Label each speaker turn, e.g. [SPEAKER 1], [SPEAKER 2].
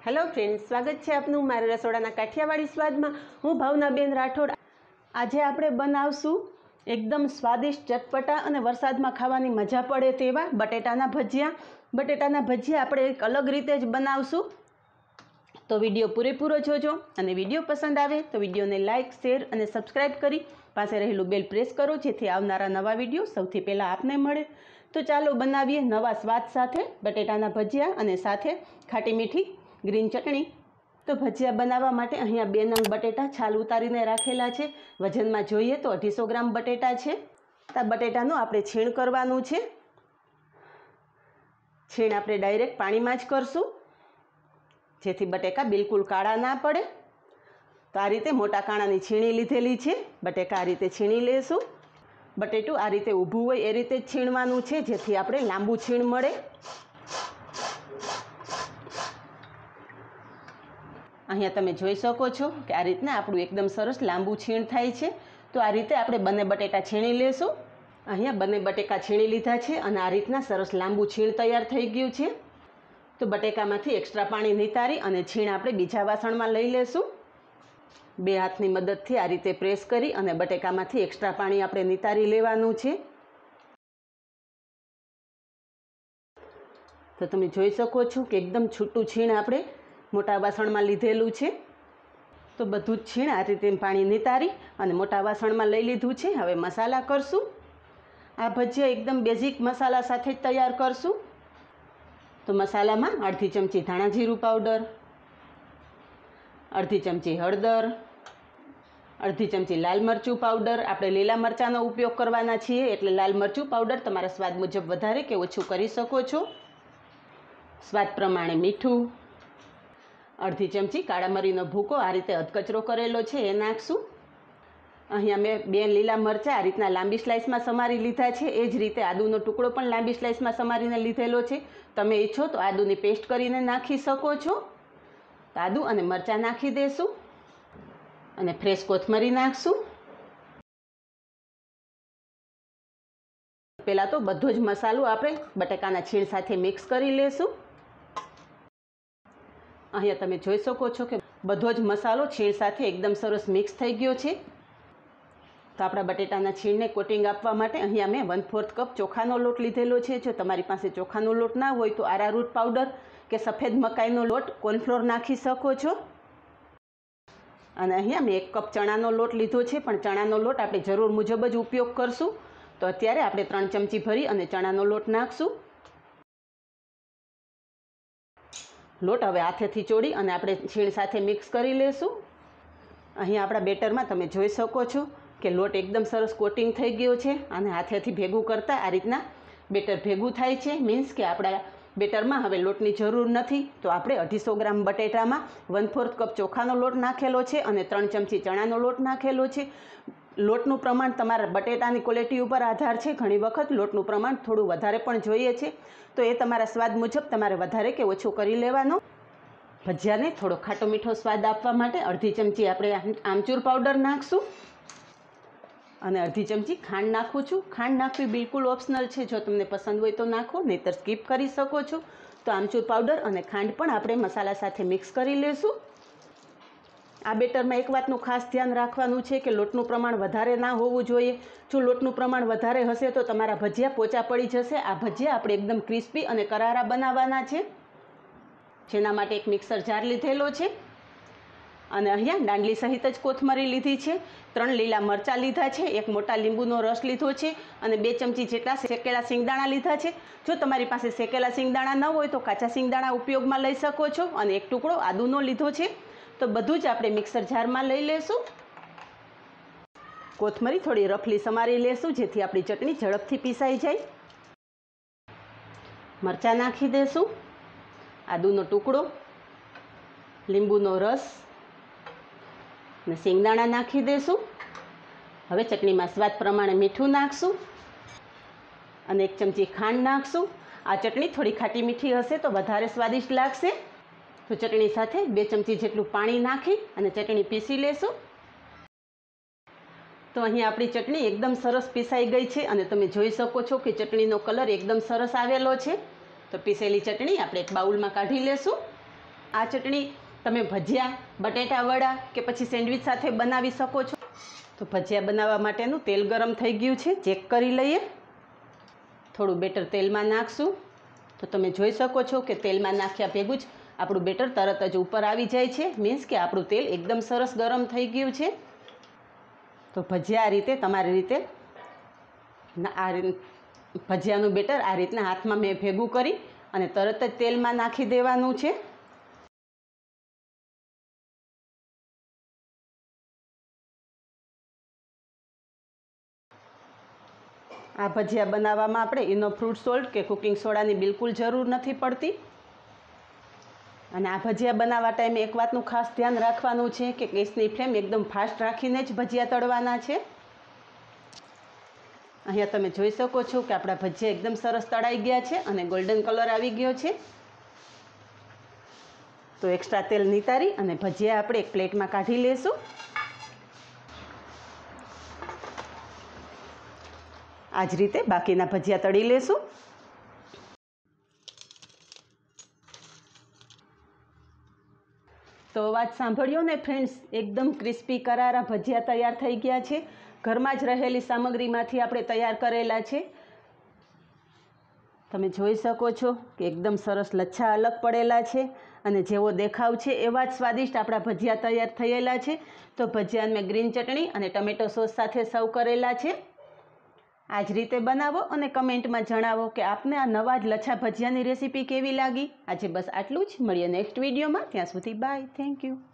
[SPEAKER 1] Hello friends, स्वागत है आपનું મારા રસોડાના કાઠિયાવાડી સ્વાદમાં। હું ભાવનાબેન રાઠોડ। આજે આપણે બનાવશું એકદમ સ્વાદિષ્ટ, ચટપટા અને વરસાદમાં ખાવાની મજા પડે તેવા બટેટાના ભજીયા। બટેટાના ભજીયા આપણે એક અલગ રીતે જ બનાવશું, તો વિડીયો પૂરેપૂરો જોજો અને વિડીયો પસંદ આવે તો વિડીયોને લાઇક, શેર અને સબસ્ક્રાઈબ કરી પાસે રહેલું બેલ પ્રેસ કરો, જેથી આવનારા નવા વિડીયો સૌથી પહેલાં આપને મળે। તો ચાલો બનાવીએ નવા સ્વાદ સાથે બટેટાના ભજીયા અને સાથે ખાટી મીઠી ગ્રીન ચટણી। તો ભજીયા બનાવવા માટે અહીંયા 2 નંગ બટેટા છાલ ઉતારીને રાખેલા છે। વજનમાં જોઈએ તો 250 ગ્રામ બટેટા છે। આ બટેટાનું આપણે છીણ કરવાનું છે। છીણ આપણે ડાયરેક્ટ પાણીમાં જ કરશું, જેથી બટેકા બિલકુલ કાળા ના પડે। તો આ રીતે મોટા કાણાની છીણી લીધેલી છે। બટેકા આ રીતે છીણી લેશું। બટેટું આ રીતે ઊભું હોય એ રીતે જ છીણવાનું છે, જેથી આપણે લાંબુ છીણ મળે। અહીંયા તમે જોઈ શકો છો કે આ રીતના આપણું એકદમ સરસ લાંબુ છીણ થાય છે। તો આ રીતે આપણે બંને બટેટા છીણી લેશું। અહીંયા બંને બટેકા છીણી લીધા છે અને આ રીતના સરસ લાંબુ છીણ તૈયાર થઈ ગયું છે। તો બટેકામાંથી એક્સ્ટ્રા પાણી નિતારી અને છીણ આપણે બીજા વાસણમાં લઈ લેશું। 2 હાથની મદદથી આ રીતે પ્રેસ કરી અને બટેકામાંથી એક્સ્ટ્રા પાણી આપણે નિતારી લેવાનું છે। તો તમે જોઈ શકો છો કે એકદમ છૂટું છીણ આપણે મોટા વાસણમાં લીધેલું છે। તો બધું જ છીણ આ રીતે પાણી નિતારી અને મોટા વાસણમાં લઈ લીધું છે। હવે મસાલા કરશું। આ ભજીયા એકદમ બેઝિક મસાલા સાથે જ તૈયાર કરશું। તો મસાલામાં અડધી ચમચી ધાણા જીરું પાવડર, અડધી ચમચી હળદર, અડધી ચમચી લાલ મરચું પાવડર। આપણે લીલા મરચાંનો ઉપયોગ કરવાના છીએ, એટલે લાલ મરચું પાવડર તમારા સ્વાદ મુજબ વધારે કે ઓછું કરી શકો છો। સ્વાદ પ્રમાણે મીઠું, અડધી ચમચી કાળા મરીનો ભૂકો આ રીતે અધકચરો કરેલો છે એ નાખશું। અહીંયા મેં 2 લીલા મરચાં આ રીતના લાંબી સ્લાઇસમાં સમારી લીધા છે। એ જ રીતે આદુનો ટુકડો પણ લાંબી સ્લાઇસમાં સમારીને લીધેલો છે। તમે ઈચ્છો તો આદુની પેસ્ટ કરીને નાખી શકો છો। તો આદુ અને મરચાં નાખી દઈશું અને ફ્રેશ કોથમરી નાખશું। પહેલાં તો બધો જ મસાલો આપણે બટેકાના છીણ સાથે મિક્સ કરી લેશું। અહીંયા તમે જોઈ શકો છો કે બધો જ મસાલો છીણ સાથે એકદમ સરસ મિક્સ થઈ ગયો છે। તો આપણા બટેટાના છીણને કોટિંગ આપવા માટે અહીંયા મેં 1/4 કપ ચોખાનો લોટ લીધેલો છે। જો તમારી પાસે ચોખાનો લોટ ના હોય તો આરારૂટ પાવડર કે સફેદ મકાઈનો લોટ, કોર્નફ્લોર નાખી શકો છો। અને અહીંયા મેં 1 કપ ચણાનો લોટ લીધો છે, પણ ચણાનો લોટ આપણે જરૂર મુજબ જ ઉપયોગ કરશું। તો અત્યારે આપણે 3 ચમચી ભરી અને ચણાનો લોટ નાખશું। લોટ હવે હાથેથી ચોળી અને આપણે છીણ સાથે મિક્સ કરી લેશું। અહીંયા આપણા બેટરમાં તમે જોઈ શકો છો કે લોટ એકદમ સરસ કોટિંગ થઈ ગયો છે અને હાથેથી ભેગું કરતાં આ રીતના બેટર ભેગું થાય છે। મીન્સ કે આપણા બેટરમાં હવે લોટની જરૂર નથી। તો આપણે 250 ગ્રામ બટેટામાં 1/4 કપ ચોખાનો લોટ નાખેલો છે અને 3 ચમચી ચણાનો લોટ નાખેલો છે। લોટનું પ્રમાણ તમારા બટેટાની ક્વોલિટી ઉપર આધાર છે। ઘણી વખત લોટનું પ્રમાણ થોડું વધારે પણ જોઈએ છે, તો એ તમારા સ્વાદ મુજબ તમારે વધારે કે ઓછું કરી લેવાનો। ભજીયાને થોડો ખાટો મીઠો સ્વાદ આપવા માટે અડધી ચમચી આપણે આમચૂર પાવડર નાખશું અને અડધી ચમચી ખાંડ નાખું છું। ખાંડ નાખવી બિલકુલ ઓપ્શનલ છે, જો તમને પસંદ હોય તો નાખો, નહીંતર સ્કીપ કરી શકો છો। તો આમચૂર પાવડર અને ખાંડ પણ આપણે મસાલા સાથે મિક્સ કરી લેશું। આ બેટરમાં એક વાતનું ખાસ ધ્યાન રાખવાનું છે કે લોટનું પ્રમાણ વધારે ના હોવું જોઈએ। જો લોટનું પ્રમાણ વધારે હશે તો તમારા ભજીયા પોચા પડી જશે। આ ભજીયા આપણે એકદમ ક્રિસ્પી અને કરારા બનાવવાના છે, જેના માટે એક મિક્સર જાર લીધેલો છે અને અહીંયા દાંડલી સહિત જ કોથમરી લીધી છે। 3 લીલા મરચાં લીધા છે, 1 મોટા લીંબુનો રસ લીધો છે અને 2 ચમચી જેટલા શેકેલા સિંગદાણા લીધા છે। જો તમારી પાસે શેકેલા સિંગદાણા ન હોય તો કાચા સિંગદાણા ઉપયોગમાં લઈ શકો છો અને 1 ટુકડો આદુનો લીધો છે। તો બધું જ આપણે મિક્સર જારમાં લઈ લેશું। કોથમરી થોડી રફલી સમારી લેશું, જેથી આપણી ચટણી ઝડપથી પીસાઈ જાય। મરચાં નાખી દઈશું, આદુનો ટુકડો, લીંબુનો રસ અને સિંગદાણા નાખી દઈશું। હવે ચટણીમાં સ્વાદ પ્રમાણે મીઠું નાખશું અને 1 ચમચી ખાંડ નાખશું। આ ચટણી થોડી ખાટી મીઠી હશે તો વધારે સ્વાદિષ્ટ લાગશે। તો ચટણી સાથે 2 ચમચી જેટલું પાણી નાખી અને ચટણી પીસી લેશું। તો અહીં આપણી ચટણી એકદમ સરસ પીસાઈ ગઈ છે અને તમે જોઈ શકો છો કે ચટણીનો કલર એકદમ સરસ આવેલો છે। તો પીસેલી ચટણી આપણે એક બાઉલમાં કાઢી લેશું। આ ચટણી તમે ભજીયા, બટેટા વડા કે પછી સેન્ડવિચ સાથે બનાવી શકો છો। તો ભજીયા બનાવવા માટેનું તેલ ગરમ થઈ ગયું છે, ચેક કરી લઈએ। થોડું બેટર તેલમાં નાખશું તો તમે જોઈ શકો છો કે તેલમાં નાખ્યા ભેગું જ આપણું બેટર તરત જ ઉપર આવી જાય છે, મીન્સ કે આપણું તેલ એકદમ સરસ ગરમ થઈ ગયું છે। તો ભજીયા આ રીતે તમારી રીતે ભજીયાનું બેટર આ રીતના હાથમાં મેં ભેગું કરી અને તરત જ તેલમાં નાખી દેવાનું છે। આ ભજીયા બનાવવામાં આપણે એનો ફ્રૂટ સોલ્ટ કે કુકિંગ સોડાની બિલકુલ જરૂર નથી પડતી। અને આ ભજીયા બનાવવા ટાઈમે એક વાતનું ખાસ ધ્યાન રાખવાનું છે કે ગેસની ફ્લેમ એકદમ ફાસ્ટ રાખીને જ ભજીયા તળવાના છે। અહીંયા તમે જોઈ શકો છો કે આપણા ભજીયા એકદમ સરસ તળાઈ ગયા છે અને ગોલ્ડન કલર આવી ગયો છે। તો એક્સ્ટ્રા તેલ નિતારી અને ભજીયા આપણે એક પ્લેટમાં કાઢી લેશું। આ જ રીતે બાકીના ભજીયા તળી લેશું। તો અવાજ સાંભળ્યો ને ફ્રેન્ડ્સ, એકદમ ક્રિસ્પી કરારા ભજીયા તૈયાર થઈ ગયા છે। ઘરમાં જ રહેલી સામગ્રીમાંથી આપણે તૈયાર કરેલા છે। તમે જોઈ શકો છો કે એકદમ સરસ લચ્છા અલગ પડેલા છે અને જેવો દેખાવ છે એવા જ સ્વાદિષ્ટ આપણા ભજીયા તૈયાર થયેલા છે। તો ભજીયા મેં ગ્રીન ચટણી અને ટમેટો સોસ સાથે સર્વ કરેલા છે। આ જ રીતે બનાવો અને કમેન્ટમાં જણાવો કે આપને આ નવા જ લચ્છા ભજીયાની રેસીપી કેવી લાગી। આજે બસ આટલું જ, મળીએ નેક્સ્ટ વિડીયોમાં। ત્યાં સુધી બાય, થેન્ક યુ।